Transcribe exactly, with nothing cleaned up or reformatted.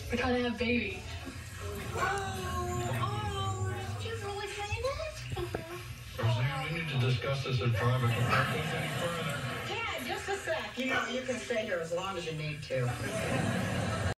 We're trying to have a baby. Oh, oh, did you really say that? Roseanne, we need to discuss this in private before it goes any further. Yeah, just a sec. You know, you can stay here as long as you need to.